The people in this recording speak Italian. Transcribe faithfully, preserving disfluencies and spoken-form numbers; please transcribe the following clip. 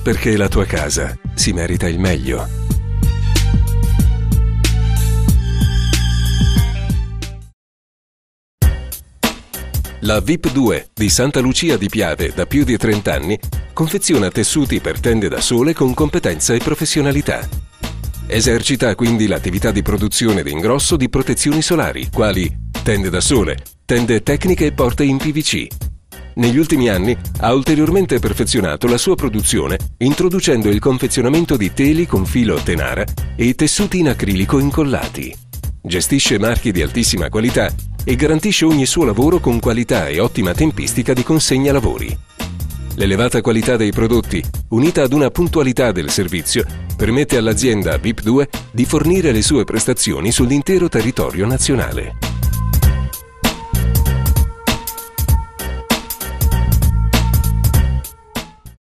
perché la tua casa si merita il meglio. La V I P due di Santa Lucia di Piave da più di trenta anni confeziona tessuti per tende da sole con competenza e professionalità. Esercita quindi l'attività di produzione ed ingrosso di protezioni solari, quali tende da sole, tende tecniche e porte in P V C. Negli ultimi anni ha ulteriormente perfezionato la sua produzione introducendo il confezionamento di teli con filo tenara e tessuti in acrilico incollati. Gestisce marchi di altissima qualità e garantisce ogni suo lavoro con qualità e ottima tempistica di consegna lavori. L'elevata qualità dei prodotti, unita ad una puntualità del servizio, permette all'azienda V I P due di fornire le sue prestazioni sull'intero territorio nazionale.